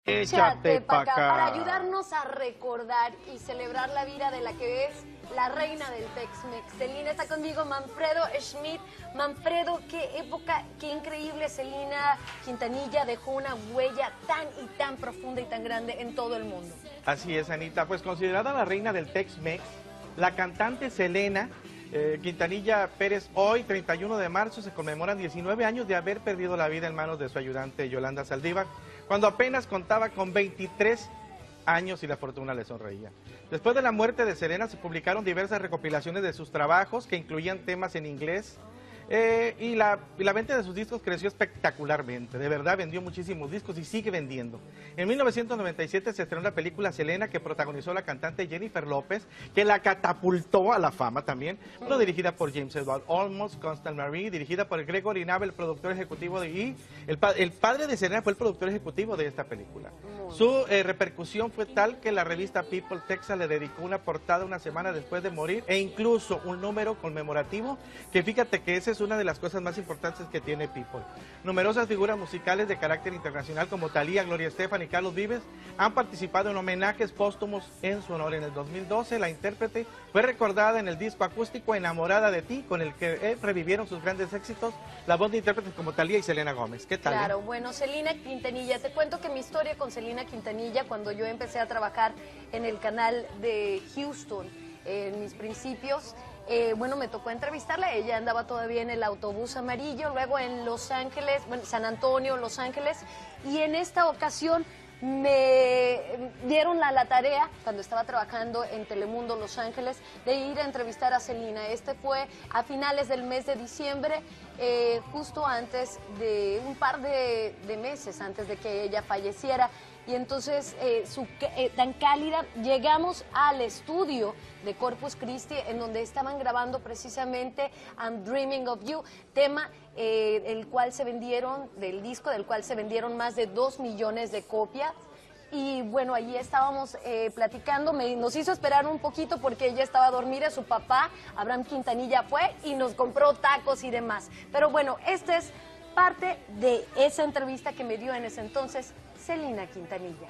Échate pa' acá. Para ayudarnos a recordar y celebrar la vida de la que es la reina del Tex-Mex. Celina está conmigo, Manfredo Schmidt. Manfredo, qué época, qué increíble. Celina Quintanilla dejó una huella tan y tan profunda y tan grande en todo el mundo. Así es, Anita. Pues considerada la reina del Tex-Mex, la cantante Selena Quintanilla Pérez, hoy, 31 de marzo, se conmemoran 19 años de haber perdido la vida en manos de su ayudante Yolanda Saldívar, cuando apenas contaba con 23 años y la fortuna le sonreía. Después de la muerte de Selena se publicaron diversas recopilaciones de sus trabajos que incluían temas en inglés y la venta de sus discos creció espectacularmente. De verdad vendió muchísimos discos y sigue vendiendo. En 1997 se estrenó la película Selena, que protagonizó la cantante Jennifer López, que la catapultó a la fama también, pero dirigida por James Edward Olmos, Constance Marie, dirigida por Gregory Nava, el productor ejecutivo el padre de Selena fue el productor ejecutivo de esta película. Su repercusión fue tal que la revista People Texas le dedicó una portada una semana después de morir e incluso un número conmemorativo, que fíjate que esa es una de las cosas más importantes que tiene People. Numerosas figuras musicales de carácter internacional como Thalía, Gloria Estefan y Carlos Vives han participado en homenajes póstumos en su honor. En el 2012 la intérprete fue recordada en el disco acústico Enamorada de ti, con el que revivieron sus grandes éxitos la voz de intérpretes como Thalía y Selena Gómez. ¿Qué tal? Claro, bueno, Celina Quintanilla, te cuento que mi historia con Celina Quintanilla, cuando yo empecé a trabajar en el canal de Houston, en mis principios, bueno, me tocó entrevistarla. Ella andaba todavía en el autobús amarillo, luego en Los Ángeles, bueno, San Antonio, Los Ángeles, y en esta ocasión me dieron la tarea, cuando estaba trabajando en Telemundo Los Ángeles, de ir a entrevistar a Celina. Este fue a finales del mes de diciembre, justo antes de un par de meses antes de que ella falleciera. Y entonces, tan cálida, llegamos al estudio de Corpus Christi, en donde estaban grabando precisamente I'm Dreaming of You, tema del cual se vendieron, del disco del cual se vendieron más de 2 millones de copias. Y bueno, allí estábamos platicando, nos hizo esperar un poquito porque ella estaba dormida, su papá, Abraham Quintanilla, fue y nos compró tacos y demás. Pero bueno, esta es parte de esa entrevista que me dio en ese entonces Celina Quintanilla.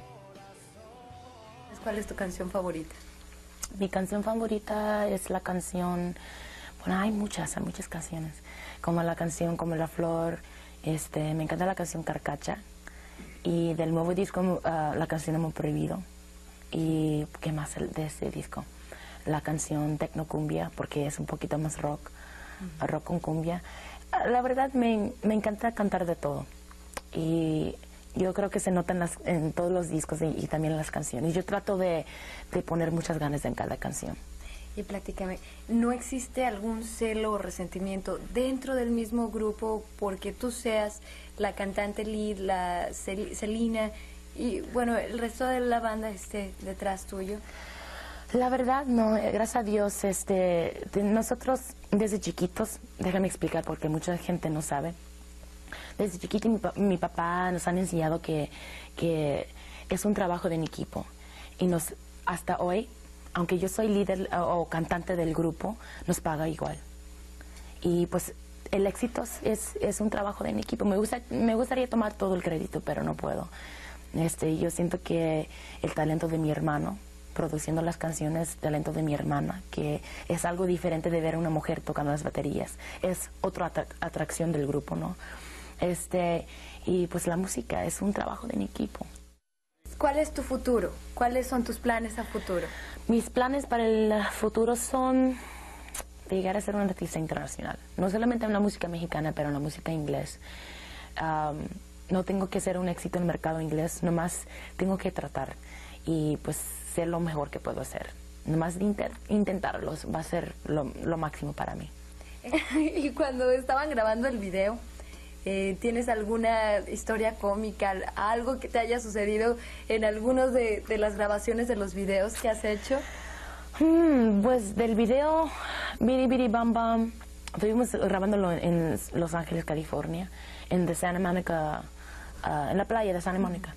¿Cuál es tu canción favorita? Mi canción favorita es la canción, bueno, hay muchas canciones, como la canción Como la Flor, me encanta la canción Carcacha, y del nuevo disco la canción Amor Prohibido, y ¿qué más de ese disco? La canción Tecnocumbia, porque es un poquito más rock, rock con cumbia. La verdad me encanta cantar de todo, y yo creo que se nota en todos los discos y también en las canciones. Yo trato de poner muchas ganas en cada canción. Y platícame, ¿no existe algún celo o resentimiento dentro del mismo grupo porque tú seas la cantante lead, la Celina, y bueno, el resto de la banda esté detrás tuyo? La verdad, no, gracias a Dios, nosotros desde chiquitos, déjame explicar porque mucha gente no sabe. Desde chiquito mi papá nos han enseñado que es un trabajo en equipo, y hasta hoy, aunque yo soy líder o cantante del grupo, nos paga igual. Y pues el éxito es un trabajo en equipo. Me gustaría tomar todo el crédito, pero no puedo. Yo siento que el talento de mi hermano, produciendo las canciones, talento de mi hermana, que es algo diferente de ver a una mujer tocando las baterías, es otra atracción del grupo, ¿no? Y pues la música es un trabajo en equipo. ¿Cuál es tu futuro? ¿Cuáles son tus planes a futuro? Mis planes para el futuro son de llegar a ser una artista internacional. No solamente en la música mexicana, pero en la música inglés. No tengo que ser un éxito en el mercado inglés, nomás tengo que tratar y pues ser lo mejor que puedo hacer. Nomás intentarlo va a ser lo máximo para mí. Y cuando estaban grabando el video, ¿tienes alguna historia cómica, algo que te haya sucedido en algunos de las grabaciones de los videos que has hecho? Pues del video Bidi Bidi Bam Bam, estuvimos grabándolo en Los Ángeles, California, en la playa de Santa Mónica.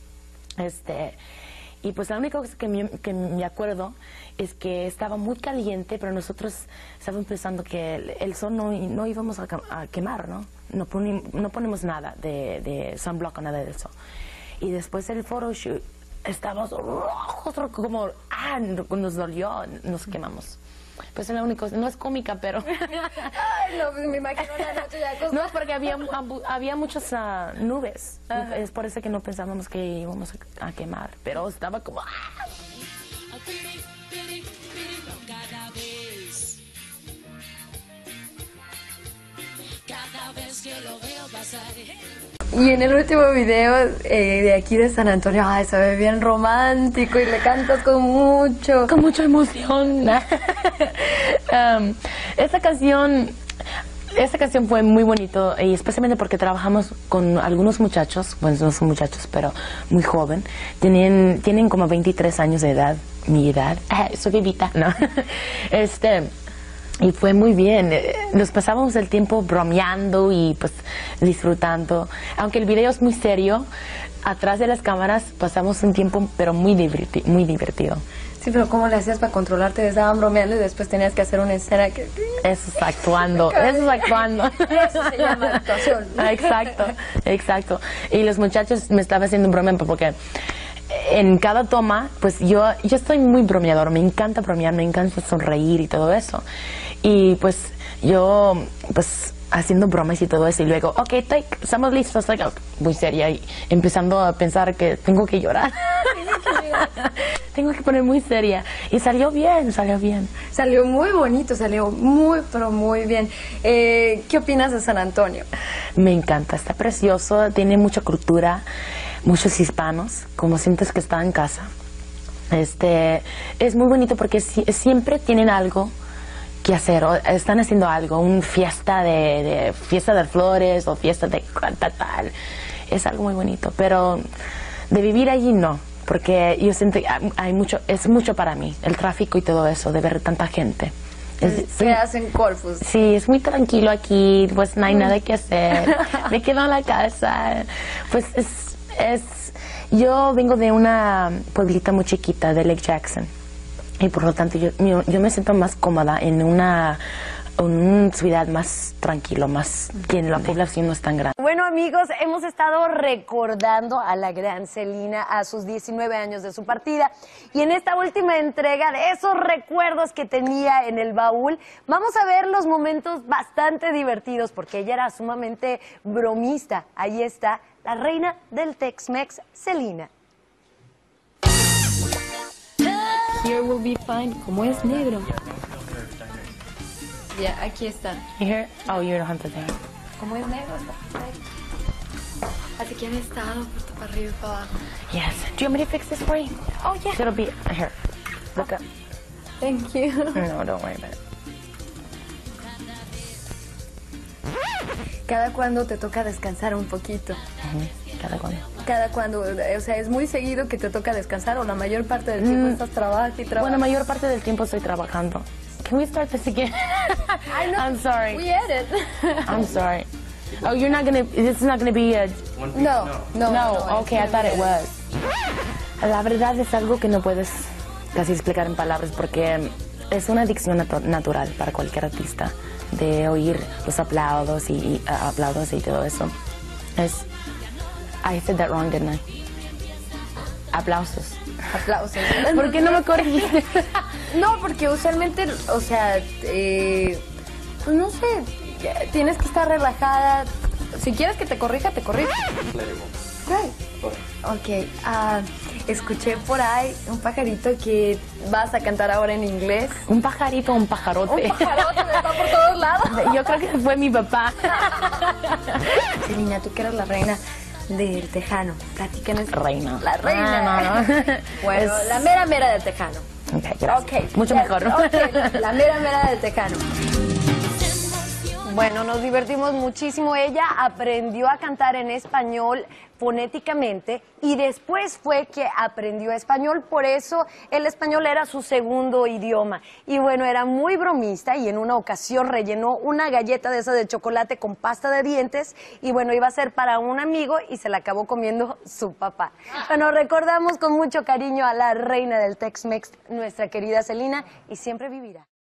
Y pues la única cosa que me acuerdo es que estaba muy caliente, pero nosotros estábamos pensando que el sol no íbamos a quemar, ¿no? No ponemos nada de sunblock o nada de eso. Y después del photoshoot, estábamos rojos, como, nos dolió, nos quemamos. Pues es lo único, no es cómica, pero... Ay, no, pues me imagino la noche ya acostada. No, porque había muchas nubes. Es por eso que no pensábamos que íbamos a quemar, pero estaba como... Cada vez que lo veo pasar. Y en el último video de aquí de San Antonio, ay, se ve bien romántico y le cantas con mucha emoción. Esta canción fue muy bonito, y especialmente porque trabajamos con algunos muchachos, bueno, no son muchachos, pero muy joven. Tienen como 23 años de edad, mi edad. Soy bebita, ¿no? Y fue muy bien, nos pasábamos el tiempo bromeando y pues disfrutando. Aunque el video es muy serio, atrás de las cámaras pasamos un tiempo pero muy divertido. Sí, pero ¿cómo le hacías para controlarte? Estaban bromeando y después tenías que hacer una escena que... Eso es actuando, eso es actuando. Eso se llama actuación. Exacto. Y los muchachos me estaban haciendo broma porque... En cada toma, pues yo estoy muy bromeador, me encanta bromear, me encanta sonreír y todo eso. Y pues yo, pues haciendo bromas y todo eso, y luego, ok, take, estamos listos, muy seria, y empezando a pensar que tengo que llorar. Tengo que poner muy seria. Y salió bien. Salió muy bonito, salió muy, pero muy bien. ¿Qué opinas de San Antonio? Me encanta, está precioso, tiene mucha cultura, muchos hispanos, como sientes que está en casa. Es muy bonito porque siempre tienen algo que hacer, o están haciendo algo, una fiesta de flores o fiesta de tal. Es algo muy bonito, pero de vivir allí no, porque yo siento que es mucho para mí, el tráfico y todo eso, de ver tanta gente. ¿Qué hacen Corpus? Sí, es muy tranquilo aquí, pues no hay nada que hacer, me quedo en la casa, pues yo vengo de una pueblita muy chiquita de Lake Jackson, y por lo tanto yo me siento más cómoda en una ciudad más tranquilo, más que la población no es tan grande. Bueno, amigos, hemos estado recordando a la gran Selena a sus 19 años de su partida, y en esta última entrega de esos recuerdos que tenía en el baúl, vamos a ver los momentos bastante divertidos porque ella era sumamente bromista. Ahí está la reina del Tex-Mex, Selena. Here will be fine, como es negro. Ya, aquí está. You hear? Oh, you don't have to there. Como es negro, está ahí. Así que han estado puesto para arriba y para abajo. Yes. Do you want me to fix this for you? Oh, yeah. It'll be here. Look up. Thank you. No, don't worry about it. ¿Cada cuándo te toca descansar un poquito? Cada cuando. Cada cuando, o sea, es muy seguido que te toca descansar, o la mayor parte del tiempo estás trabajando y trabajando. Bueno, mayor parte del tiempo estoy trabajando. Can we start this again? I know. I'm sorry. We edit. I'm sorry. Oh, you're not gonna. This is not gonna be a. No. Okay, I thought it was. La verdad es algo que no puedes casi explicar en palabras porque es una adicción natural para cualquier artista de oír los aplausos y todo eso. I said that wrong, didn't I? Aplausos. Aplausos. ¿Por qué no me corregiste? No, porque usualmente, o sea, pues no sé, tienes que estar relajada. Si quieres que te corrija, te corrige. Right. Ok, escuché por ahí un pajarito que vas a cantar ahora en inglés. ¿Un pajarito o un pajarote? Un pajarote está por todos lados. Yo creo que fue mi papá. Selena, tú que eres la reina del Tejano, platícanos. Reina. La reina. No. Bueno, la mera mera del Tejano. Ok, gracias. Okay, mucho ya, mejor. Okay, la mera mera del Tejano. Bueno, nos divertimos muchísimo. Ella aprendió a cantar en español fonéticamente y después fue que aprendió español, por eso el español era su segundo idioma. Y bueno, era muy bromista y en una ocasión rellenó una galleta de esa de chocolate con pasta de dientes y bueno, iba a ser para un amigo y se la acabó comiendo su papá. Bueno, recordamos con mucho cariño a la reina del Tex-Mex, nuestra querida Selena, y siempre vivirá.